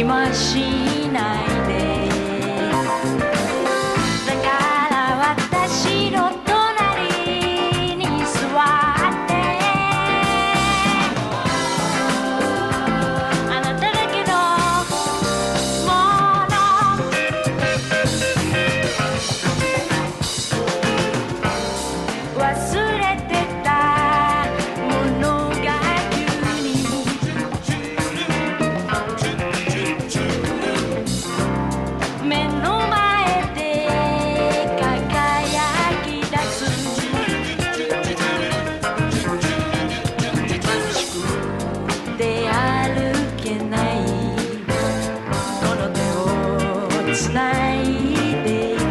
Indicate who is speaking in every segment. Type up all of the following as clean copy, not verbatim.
Speaker 1: はしないで。だから私の隣に座ってあなただけのもの忘れてたものが急に目の前で輝き出す。眩しくて歩けないこの手をつないでいて、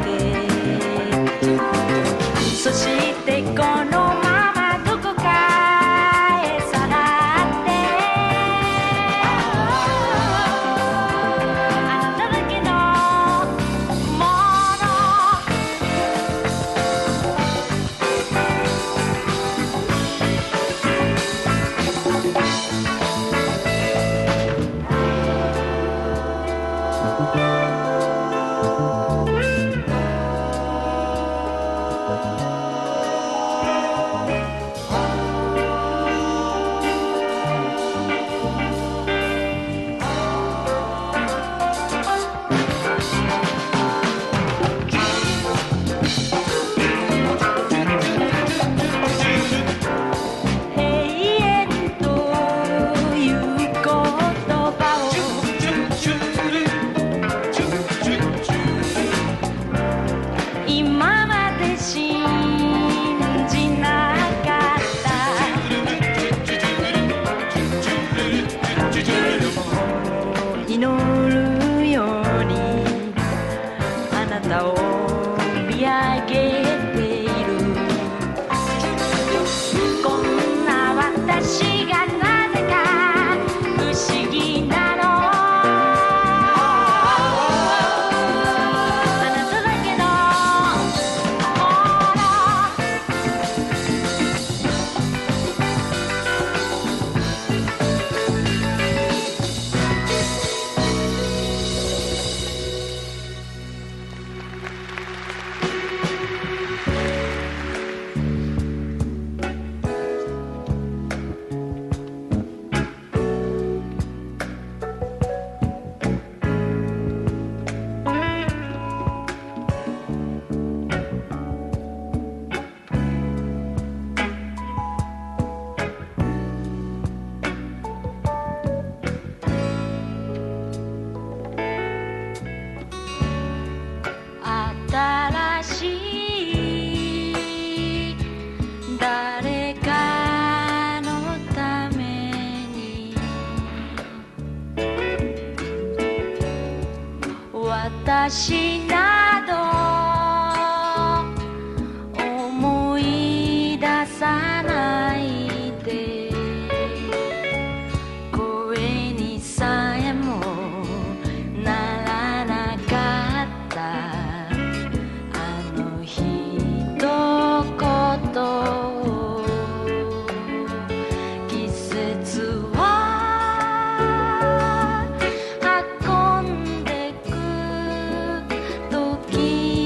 Speaker 1: そしてこのままどこかへさらってあなただけのもの永遠という言葉を今まで信じなかった祈るようにあなたを見上げている。こんな私がなぜか不思議なの。あなただけのもの新しい誰かのために私など思い出さないで。声にさえもならなかったあの一言を。季節は運んでく時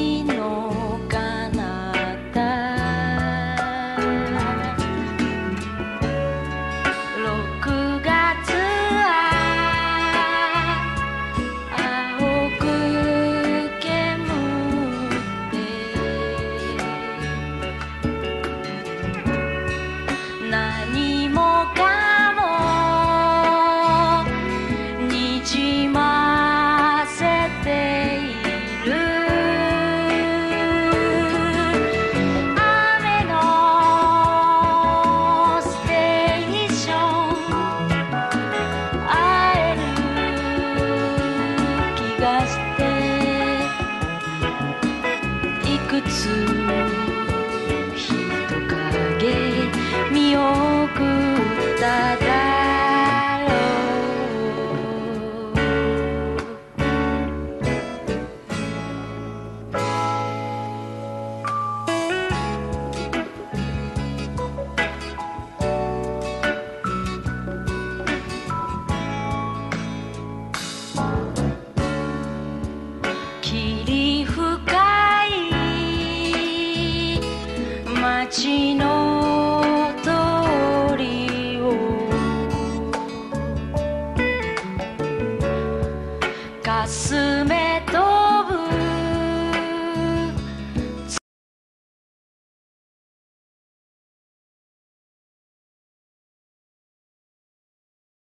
Speaker 1: かすめ